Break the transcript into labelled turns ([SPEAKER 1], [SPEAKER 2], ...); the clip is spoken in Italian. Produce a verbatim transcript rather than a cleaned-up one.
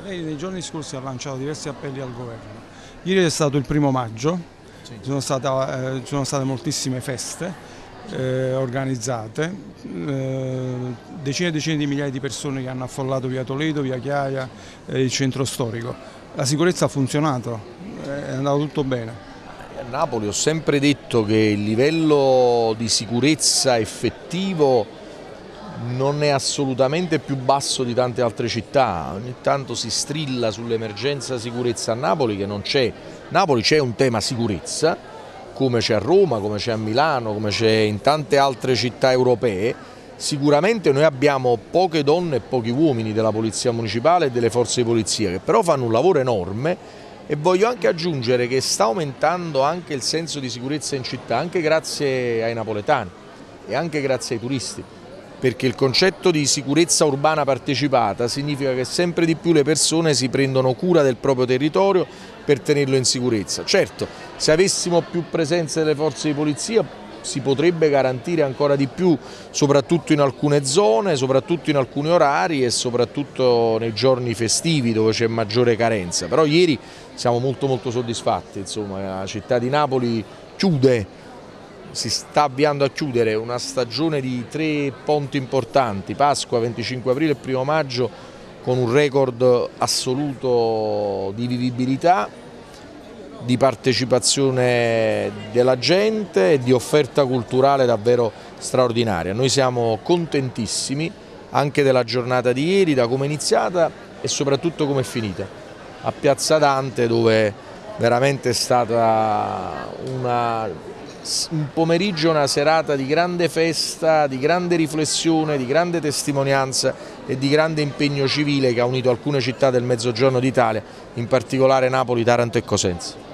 [SPEAKER 1] Lei nei giorni scorsi ha lanciato diversi appelli al governo. Ieri è stato il primo maggio, sì. ci, sono stata, eh, ci sono state moltissime feste eh, organizzate, eh, decine e decine di migliaia di persone che hanno affollato via Toledo, via Chiaia, eh, il centro storico. La sicurezza ha funzionato, è andato tutto bene.
[SPEAKER 2] A Napoli ho sempre detto che il livello di sicurezza effettivo non è assolutamente più basso di tante altre città. Ogni tanto si strilla sull'emergenza sicurezza a Napoli, che non c'è. Napoli c'è un tema sicurezza, come c'è a Roma, come c'è a Milano, come c'è in tante altre città europee. Sicuramente noi abbiamo poche donne e pochi uomini della Polizia Municipale e delle forze di polizia, che però fanno un lavoro enorme, e voglio anche aggiungere che sta aumentando anche il senso di sicurezza in città, anche grazie ai napoletani e anche grazie ai turisti. Perché il concetto di sicurezza urbana partecipata significa che sempre di più le persone si prendono cura del proprio territorio per tenerlo in sicurezza. Certo, se avessimo più presenza delle forze di polizia si potrebbe garantire ancora di più, soprattutto in alcune zone, soprattutto in alcuni orari e soprattutto nei giorni festivi dove c'è maggiore carenza. Però ieri siamo molto molto soddisfatti, insomma, la città di Napoli chiude. Si sta avviando a chiudere una stagione di tre ponti importanti, Pasqua, venticinque aprile e primo maggio, con un record assoluto di vivibilità, di partecipazione della gente e di offerta culturale davvero straordinaria. Noi siamo contentissimi anche della giornata di ieri, da come è iniziata e soprattutto come è finita. A Piazza Dante, dove veramente è stata una... un pomeriggio, una serata di grande festa, di grande riflessione, di grande testimonianza e di grande impegno civile che ha unito alcune città del Mezzogiorno d'Italia, in particolare Napoli, Taranto e Cosenza.